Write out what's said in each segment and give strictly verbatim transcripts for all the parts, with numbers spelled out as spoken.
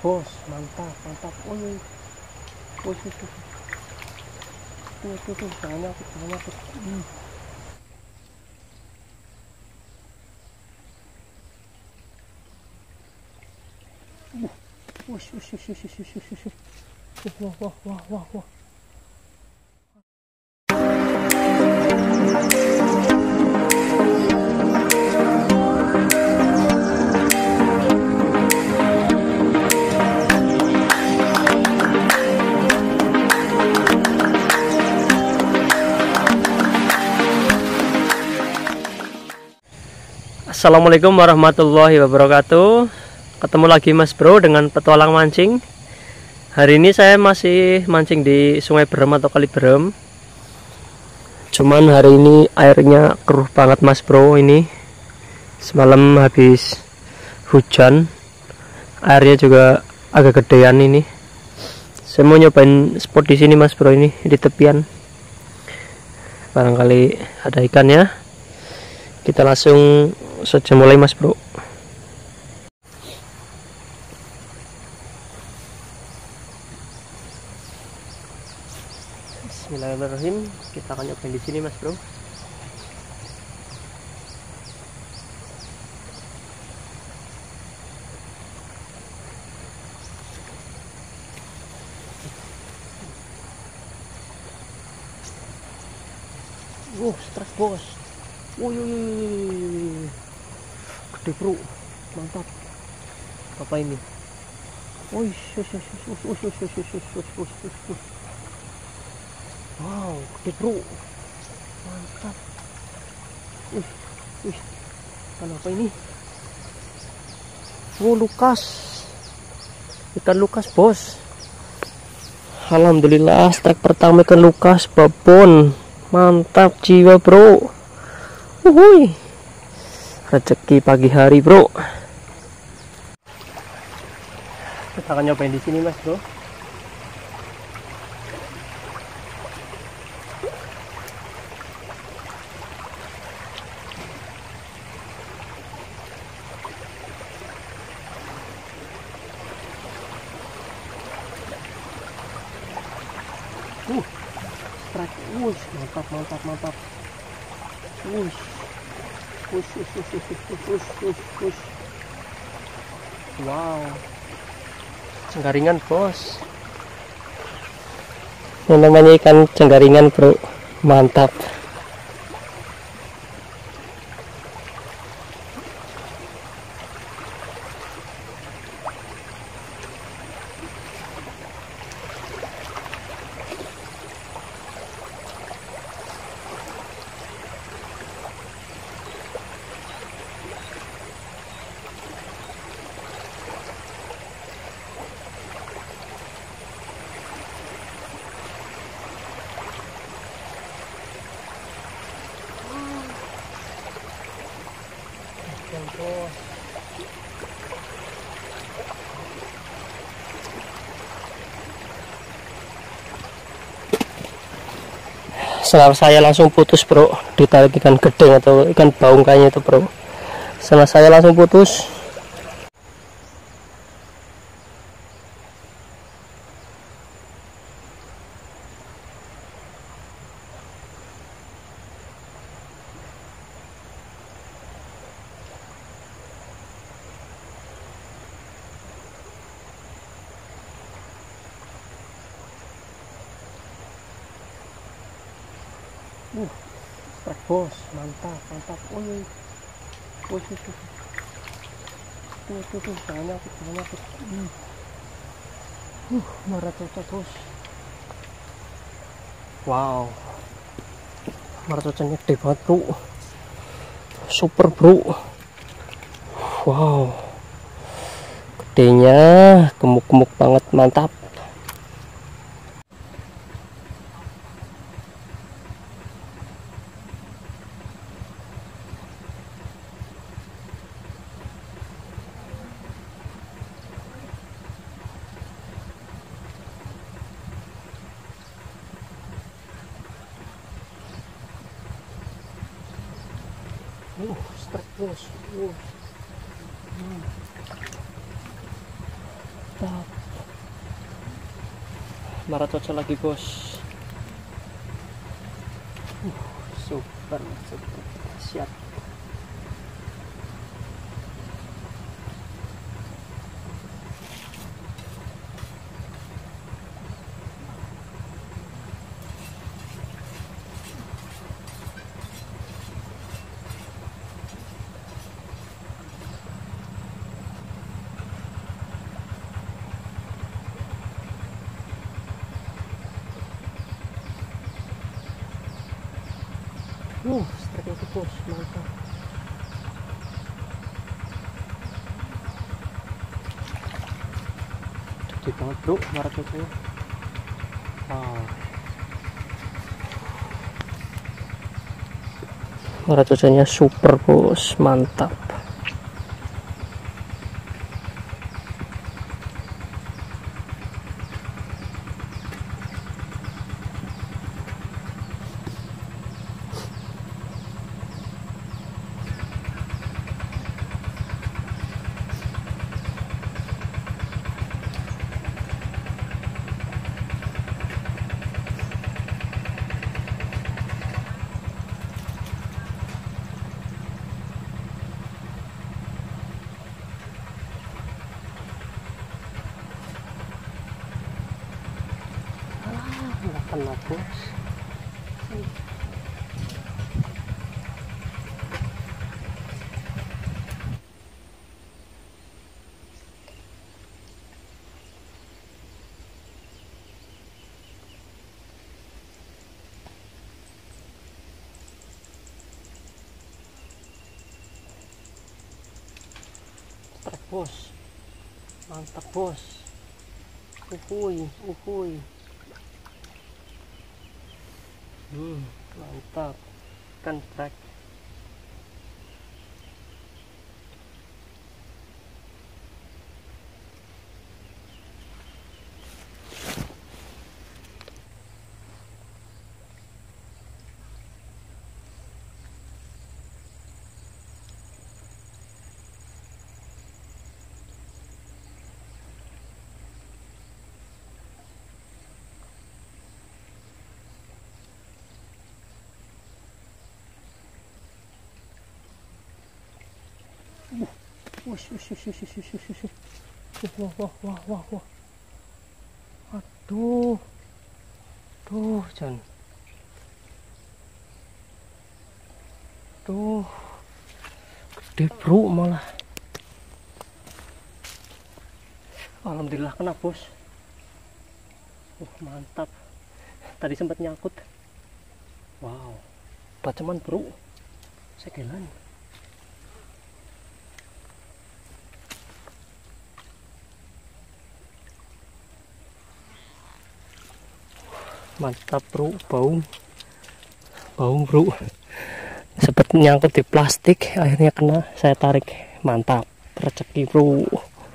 bos, mantap mantap. Oh, oh, oh, oh, tuh tuh tuh, jangan nyangkut, jangan nyangkut. Hmm. Uh, wush, wush, wush, wush, wush, wush, wush. Wah, wah, wah, wah, wah. Assalamualaikum warahmatullahi wabarakatuh. Ketemu lagi Mas Bro dengan petualang mancing. Hari ini saya masih mancing di Sungai Berem atau Kali Berem. Cuman hari ini airnya keruh banget Mas Bro. Ini semalam habis hujan, airnya juga agak gedean ini. Saya mau nyobain spot di sini Mas Bro, ini di tepian. Barangkali ada ikannya. Kita langsung saja mulai Mas Bro. Bismillahirrahmanirrahim. Kita akan nyobain di sini Mas Bro. Wow, strike bos. Woi, gede bro, mantap. Apa ini? Woi, wow, gede bro, mantap. Wih, wih, ikan apa ini? Oh, Lukas, ikan Lukas bos. Alhamdulillah, strike pertama ikan Lukas, babon, mantap jiwa bro. Uhuy, rezeki pagi hari bro. Kita akan nyobain di sini Mas Bro. Uh, strike, wush, mantap mantap mantap. Wush. Push, push, push, push, push, push, push. Wow, cenggaringan bos. Yang namanya ikan cenggaringan bro, mantap. Senar saya langsung putus bro, ditarik ikan gedeng atau ikan baung kayaknya itu bro. Senar saya langsung putus. Uh, strike bos, mantap, mantap. Oh, oh, oh, oh, tuh, tuh, tuh, jangan nyangkut, jangan nyangkut. Hmm. Uh, marah cocok bos. Wow, marah cocoknya gede banget bro, super bro. Wow, gedenya gemuk-gemuk banget, mantap. Uh, strike bos. Uh. Hmm. mantap. Marah cocok lagi bos. Uh, super super siap. Uh, strike itu bos, mantap. Gede banget bro, marah cocoknya. Wow. Marah cocoknya super bos, mantap. Nggak kena bos. Strike bos, mantap bos. Uhuy, uhuy. Hmm, mantap kan trek. Wush, wush, wush, wush, wush, wush, wush, wush. Wah, wah, wah, wah, wah. Aduh. Tuh, Jan. Tuh. Gede bro malah. Alhamdulillah kena bos. Uh, mantap. Tadi sempat nyangkut. Wow. Bacaman bro. Segelan. Mantap bro, bau bau bro, sempat nyangkut di plastik, akhirnya kena, saya tarik. Mantap, rezeki bro.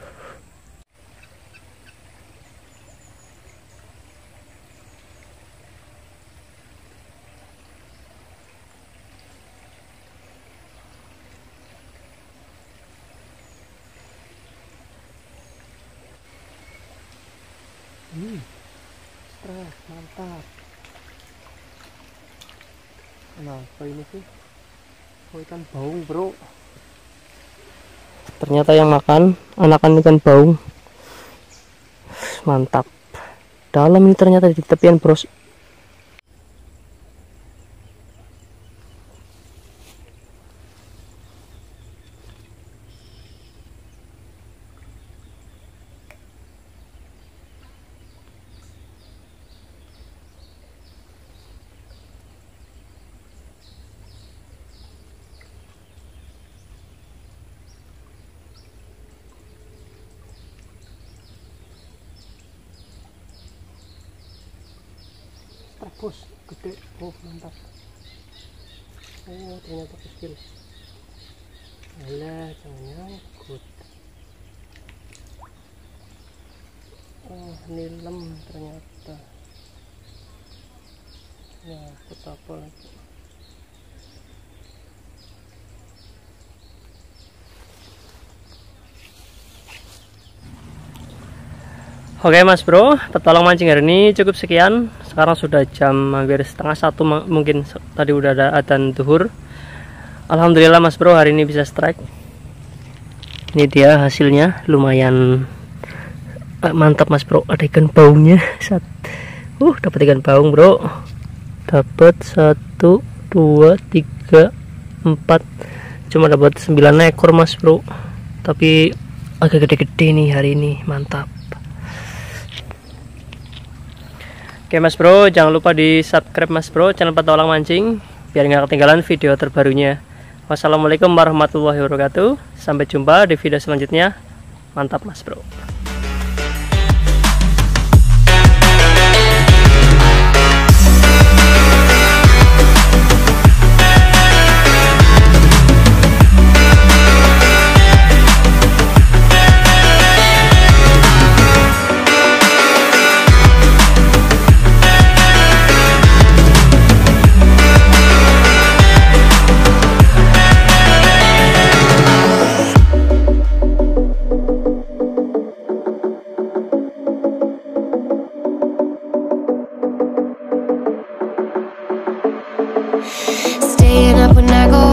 Hmm. Strike, mantap. Nah, apa ini sih? Oh, ikan baung bro. Ternyata yang makan anakan ikan baung. Mantap. Dalam ini ternyata di tepian bros. Bos, gede. Oh, mantap. Oh, ternyata kecil. Alah, jangan nyangkut. Oh, nilem ternyata. Ya, apa lagi. Oke Mas Bro, petualang mancing hari ini cukup sekian. Sekarang sudah jam hampir setengah satu, mungkin tadi udah ada adzan zuhur. Alhamdulillah Mas Bro hari ini bisa strike. Ini dia hasilnya, lumayan mantap Mas Bro. Ada ikan baungnya. Uh, dapat ikan baung Bro. Dapat satu, dua, tiga, empat. Cuma dapat sembilan ekor Mas Bro. Tapi agak gede-gede nih hari ini, mantap. Oke Mas Bro, jangan lupa di subscribe Mas Bro channel Petualang Mancing biar nggak ketinggalan video terbarunya. Wassalamualaikum warahmatullahi wabarakatuh. Sampai jumpa di video selanjutnya. Mantap Mas Bro. Staying up when I go